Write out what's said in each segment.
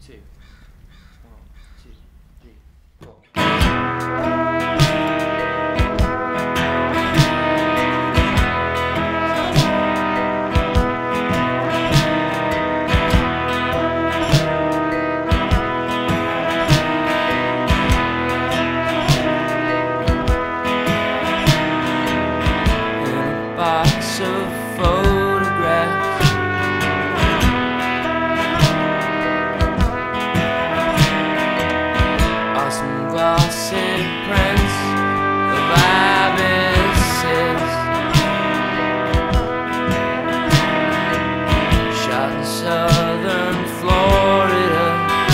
2. 1, 2, 3, 4. Box of photographs, awesome glossy prints of ibises, shot in southern Florida.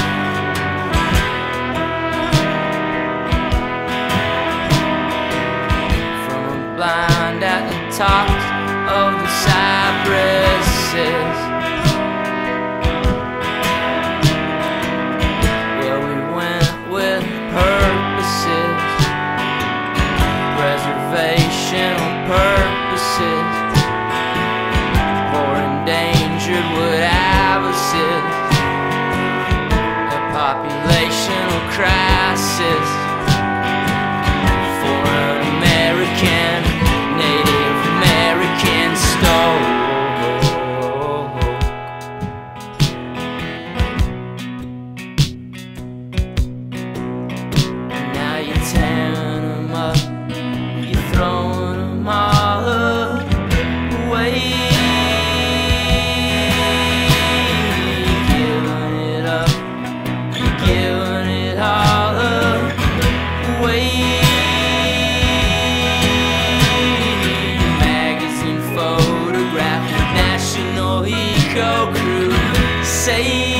From a blind at the tops of the cypresses, where we went with purposes, preservational purposes, poor endangered wood ibises, a populational crisis for an American, Native American Stork. Now you're tearing them up, you're throwing them all away, you're giving it up, you're giving it all away. National Eco Crew, say